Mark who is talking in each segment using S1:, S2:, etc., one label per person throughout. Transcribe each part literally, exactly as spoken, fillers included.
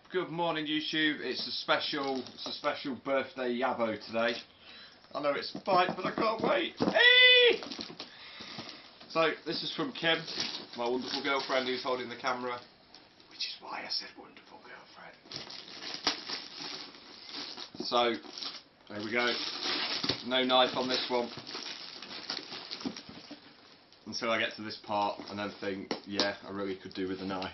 S1: Good morning, YouTube. It's a special, it's a special birthday Yabo today. I know it's a bite, but I can't wait. Hey! So this is from Kim, my wonderful girlfriend who's holding the camera, which is why I said wonderful girlfriend. So there we go. No knife on this one until I get to this part, and then think, yeah, I really could do with a knife.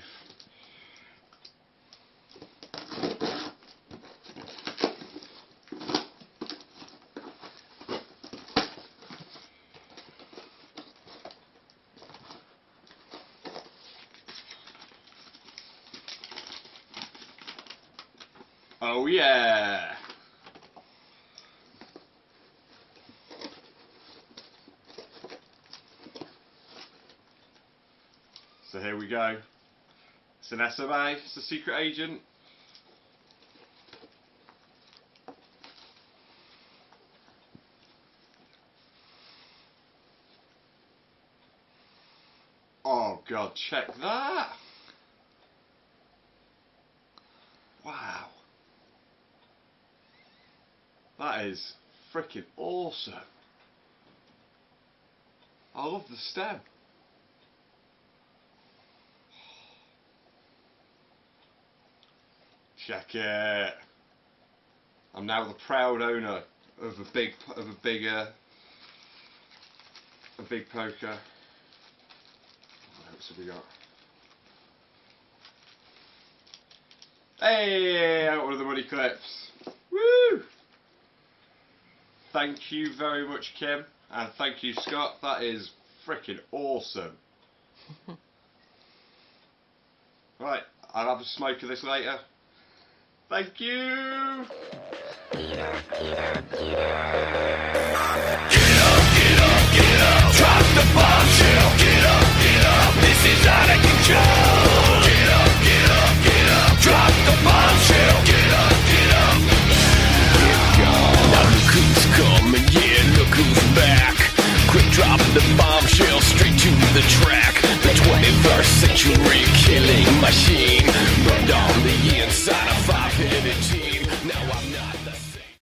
S1: Oh yeah! So here we go. It's an S M A, it's a secret agent. Oh God, check that! Wow. That is freaking awesome. I love the stem. Check it. I'm now the proud owner of a big, of a bigger, a big poker. What else have we got? Hey, I got one of the money clips. Woo! Thank you very much, Kim, and thank you, Scott. That is freaking awesome. Right, I'll have a smoke of this later. Thank you. Get up, get up, get up, get up. Drop the bombshell. Get up, get up. This is out of control. Get up, get up, get up. Drop the bombshell. Get up, get up. Now look who's coming, yeah, look who's back. Quick drop the bombshell straight to the track. The twenty-first century killing machine burned on the inside a five-headed team. Now I'm